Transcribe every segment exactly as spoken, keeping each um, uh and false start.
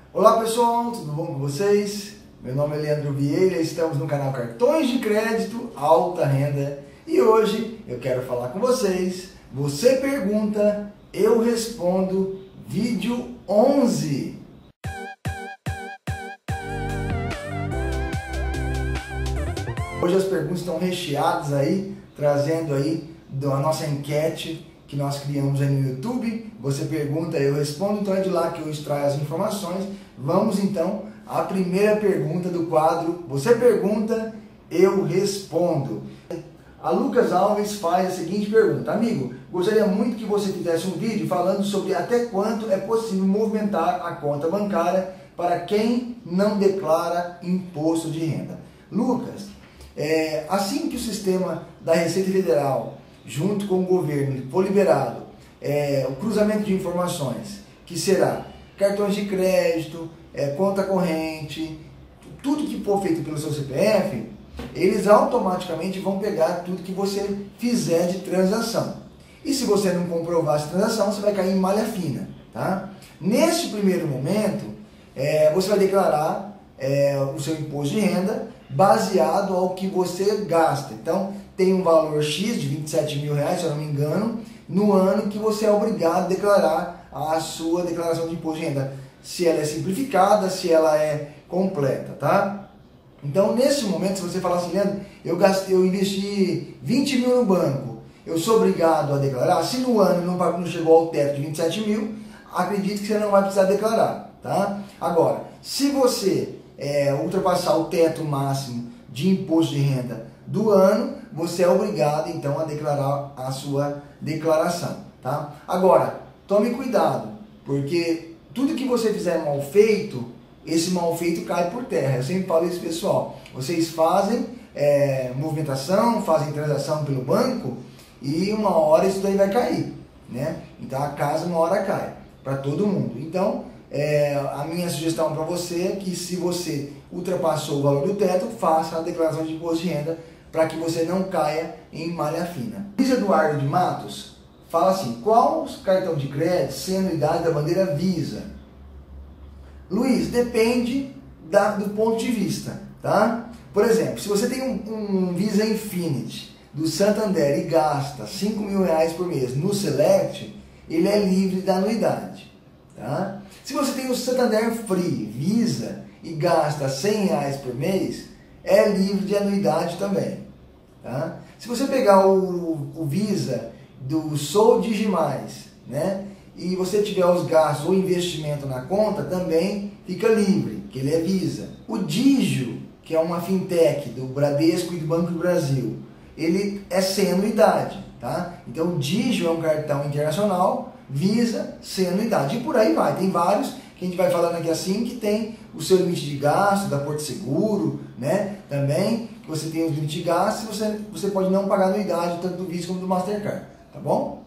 Olá pessoal, tudo bom com vocês? Meu nome é Leandro Vieira, estamos no canal Cartões de Crédito Alta Renda e hoje eu quero falar com vocês. Você pergunta, eu respondo, vídeo onze. Hoje as perguntas estão recheadas aí, trazendo aí da nossa enquete que nós criamos aí no YouTube. Você pergunta, eu respondo, então é de lá que eu extraio as informações. Vamos então à primeira pergunta do quadro Você Pergunta, Eu Respondo. A Lucas Alves faz a seguinte pergunta: amigo, gostaria muito que você fizesse um vídeo falando sobre até quanto é possível movimentar a conta bancária para quem não declara imposto de renda. Lucas, é, assim que o sistema da Receita Federal junto com o governo for liberado, é, o cruzamento de informações, que será cartões de crédito, é, conta corrente, tudo que for feito pelo seu C P F, eles automaticamente vão pegar tudo que você fizer de transação. E se você não comprovar essa transação, você vai cair em malha fina, tá? Neste primeiro momento, é, você vai declarar é, o seu imposto de renda baseado ao que você gasta. Então, tem um valor X de vinte e sete mil reais, se eu não me engano, no ano que você é obrigado a declarar a sua declaração de imposto de renda. Se ela é simplificada, se ela é completa, tá? Então, nesse momento, se você falar assim, Leandro, eu, gastei, eu investi vinte mil no banco, eu sou obrigado a declarar. Se no ano não, não chegou ao teto de vinte e sete mil, acredito que você não vai precisar declarar, tá? Agora, se você é, ultrapassar o teto máximo de imposto de renda do ano, você é obrigado então a declarar a sua declaração, tá? Agora, tome cuidado, porque tudo que você fizer mal feito, esse mal feito cai por terra. Eu sempre falo isso, pessoal. Vocês fazem é, movimentação, fazem transação pelo banco e uma hora isso daí vai cair, né? Então a casa uma hora cai para todo mundo. Então é, a minha sugestão para você é que, se você ultrapassou o valor do teto, faça a declaração de imposto de renda para que você não caia em malha fina. Luiz Eduardo de Matos fala assim: qual cartão de crédito sem anuidade da bandeira Visa? Luiz, depende da, do ponto de vista, tá? Por exemplo, se você tem um, um Visa Infinity do Santander e gasta cinco mil reais por mês no Select, ele é livre da anuidade, tá? Se você tem o Santander Free Visa e gasta cem reais por mês, é livre de anuidade também, tá? Se você pegar o, o Visa do Sou Digimais, né, e você tiver os gastos ou investimento na conta, também fica livre, que ele é Visa. O Digio, que é uma fintech do Bradesco e do Banco do Brasil, ele é sem anuidade, tá? Então o Digio é um cartão internacional, Visa sem anuidade, e por aí vai. Tem vários que a gente vai falando aqui assim, que tem o seu limite de gasto, da Porto Seguro, né? Também, que você tem os limites de gasto, você, você pode não pagar anuidade, tanto do Visa como do Mastercard, tá bom?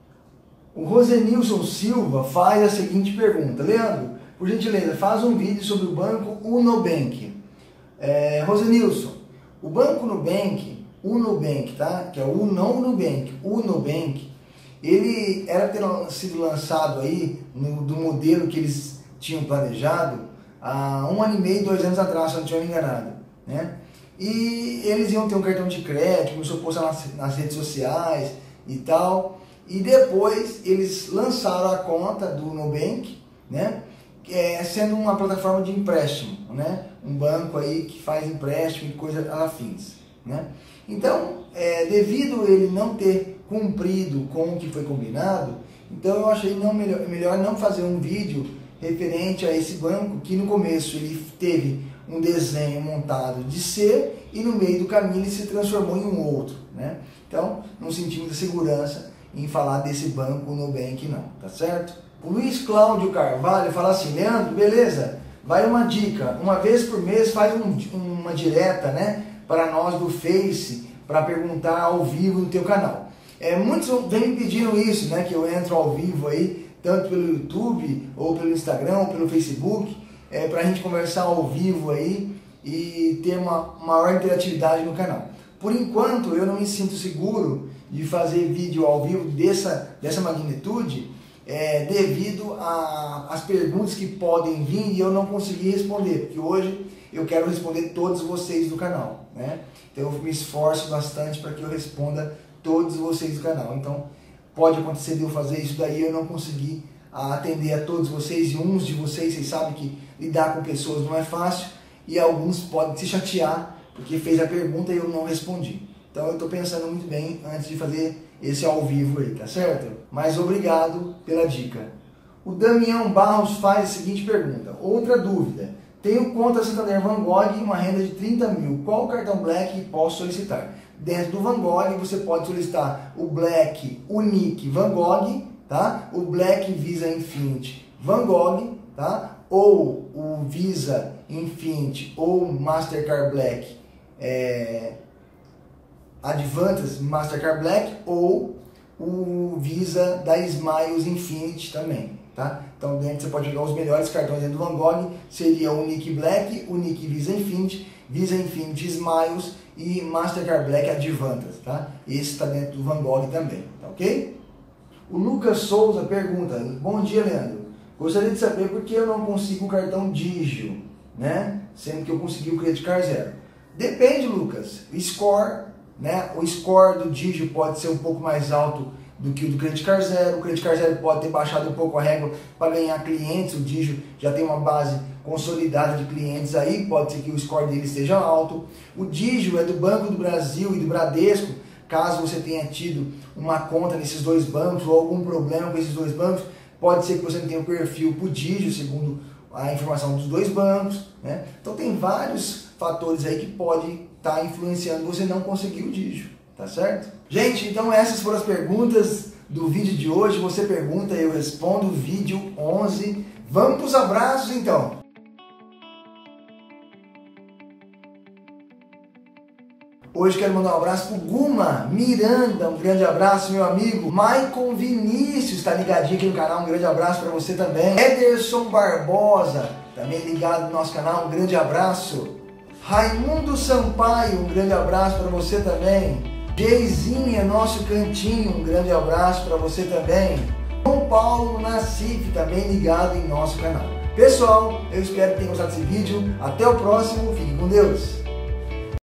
O Rosenilson Silva faz a seguinte pergunta: Leandro, por gentileza, faz um vídeo sobre o banco Unobank. É, Rosenilson, o banco Nubank, Unobank, tá? Que é o não Nubank, Unobank, ele era ter sido lançado aí no, do modelo que eles tinham planejado há um ano e meio, dois anos atrás, se eu não estiver enganado, né? E eles iam ter um cartão de crédito, começou a postar nas, nas redes sociais e tal, e depois eles lançaram a conta do Nubank, né? É, sendo uma plataforma de empréstimo, né? Um banco aí que faz empréstimo e coisas afins, né? Então, é, devido ele não ter cumprido com o que foi combinado, então eu achei não melhor, melhor não fazer um vídeo referente a esse banco, que no começo ele teve um desenho montado de ser e no meio do caminho ele se transformou em um outro, né? Então, não senti muita segurança em falar desse banco Nubank não, tá certo? O Luiz Cláudio Carvalho fala assim: Leandro, beleza, vai uma dica, uma vez por mês faz um, uma direta, né, para nós do Face, para perguntar ao vivo no teu canal. É, muitos vêm me pedindo isso, né, que eu entro ao vivo aí, tanto pelo YouTube, ou pelo Instagram, ou pelo Facebook, é, para a gente conversar ao vivo aí e ter uma maior interatividade no canal. Por enquanto, eu não me sinto seguro de fazer vídeo ao vivo dessa, dessa magnitude, é, devido às perguntas que podem vir e eu não consegui responder, porque hoje eu quero responder todos vocês do canal, né? Então eu me esforço bastante para que eu responda todos vocês do canal. Então pode acontecer de eu fazer isso daí e eu não conseguir atender a todos vocês, e uns de vocês, vocês sabem que lidar com pessoas não é fácil, e alguns podem se chatear porque fez a pergunta e eu não respondi. Então eu estou pensando muito bem antes de fazer esse ao vivo aí, tá certo? Mas obrigado pela dica. O Damião Barros faz a seguinte pergunta. Outra dúvida. Tenho conta Santander Van Gogh e uma renda de trinta mil. Qual cartão Black posso solicitar? Dentro do Van Gogh você pode solicitar o Black Unique Van Gogh, tá? O Black Visa Infinity Van Gogh, tá? Ou o Visa Infinity ou Mastercard Black é, Advantage Mastercard Black, ou o Visa da Smiles Infinity também, tá? Então dentro você pode pegar os melhores cartões dentro do Van Gogh, seria o Unique Black, Unique Visa Infinity, Visa Infinity Smiles e Mastercard Black Advantage, tá? Esse está dentro do Van Gogh também, tá ok? O Lucas Souza pergunta: bom dia, Leandro, gostaria de saber por que eu não consigo o cartão Digio, né? Sendo que eu consegui o Credit Card Zero. Depende, Lucas, o score, né? O score do Digio pode ser um pouco mais alto do que o do Credit Card Zero. O Credit Card Zero pode ter baixado um pouco a régua para ganhar clientes. O Digio já tem uma base consolidada de clientes aí, pode ser que o score dele esteja alto. O Digio é do Banco do Brasil e do Bradesco. Caso você tenha tido uma conta nesses dois bancos ou algum problema com esses dois bancos, pode ser que você não tenha o perfil para o Digio, segundo a informação dos dois bancos, né? Então tem vários fatores aí que podem estar tá influenciando você não conseguir o Digio, tá certo? Gente, então essas foram as perguntas do vídeo de hoje. Você pergunta, eu respondo, vídeo onze. Vamos para os abraços então. Hoje quero mandar um abraço pro Guma Miranda, um grande abraço, meu amigo. Maicon Vinícius está ligadinho aqui no canal, um grande abraço para você também. Ederson Barbosa, também ligado no nosso canal, um grande abraço. Raimundo Sampaio, um grande abraço para você também. Geizinha, nosso cantinho, um grande abraço para você também. João Paulo Nassif, também ligado em nosso canal. Pessoal, eu espero que tenham gostado desse vídeo. Até o próximo, fique com Deus.